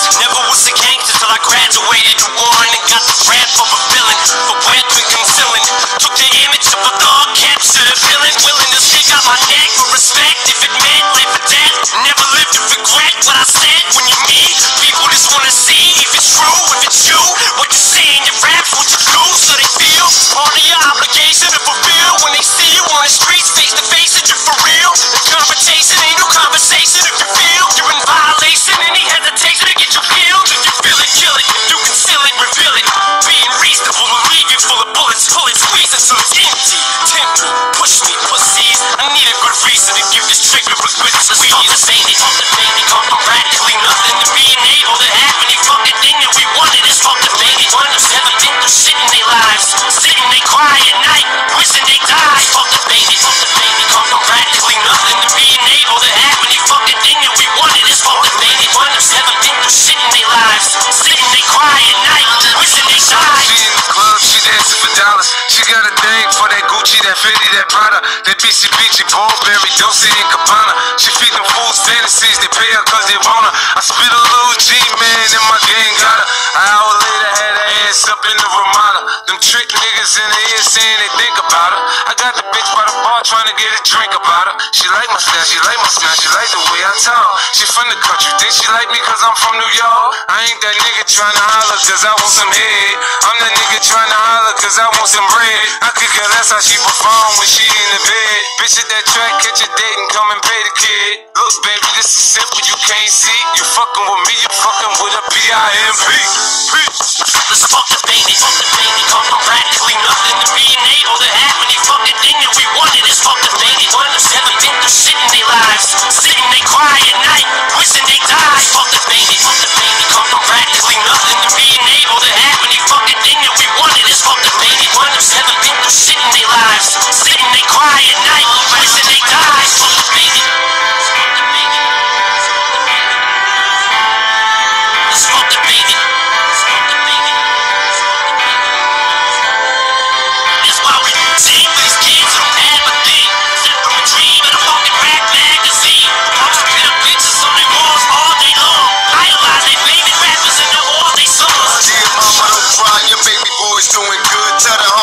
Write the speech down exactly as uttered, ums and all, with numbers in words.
Never was a gangster till I graduated to Warren and got the rap of a villain. But where been concealing? Took the image of a thug, captured a villain. Willing to stick out my neck for respect. If it meant live or death, never lived to regret what I said. When you meet people just wanna see if it's true, if it's you. What you say in your raps, what you do, so they feel part of your obligation to fulfill. When they see you on the streets, face to face, that you're for real. The confrontation ain't no conversation. If you feel you're in violation, any hesitation to get you killed. If you feel it, kill it. If you conceal it, reveal it. Being reasonable will leave you full of bullets. Pull it, squeeze it till it's empty. Tempt me, push me, pussies. I need a good reason to give this trigger a good squeeze. Cultivated, cultivated, come from practically nothing to being able to have any fucking thing that we wanted. Is cultivated. One of seven been through shit in their lives. Sitting they cry at night, wishing they died. Cultivated, cultivated, come from practically nothing to being able to have any fucking thing that we wanted. Is cultivated. One of seven been through shit in their lives. Sitting they cry at night, wishing they died. She in the club, she dancing for dollars. She got a thing for that Gucci, that Fendi, that Prada, that B C B G, Burberry, Dolce and Gabbana. She feed them fools fantasies, they pay her cause they want her. I spit a little G, man, and my gang got her. An hour later, had her ass up in the Ramada. Them trick niggas in the ear saying they think about her. I got the bitch by the bar trying to get a drink about her. She like my style, she like my smile, she like the way I talk. She from the country, think she like me cause I'm from New York. I ain't that nigga trying to holler cause I want some head. I'm that nigga trying to holler cause I want some bread. I could care less how she perform when she in the bed. Bitch at that track, catch a date and come and pay the kid. Look baby, this is simple, you can't see. You fucking with me, you fucking with a P I M P. Let's fuck the baby, fuck the baby. Come from practically nothing to being able to have any fucking thing that we wanted. Is fuck the baby. One of seven been through shit in their lives. Sitting they cry at night, wishing they died. Fuck the baby, fuck the baby. Come from practically nothing to being able to have any fucking thing that we wanted. Is fuck the baby. One of seven been through shit in their lives. Sitting they cry at night, wishing they died. Fuck the baby. Fuck the baby. Let's fuck the baby. Your baby boy's doing good. Tell the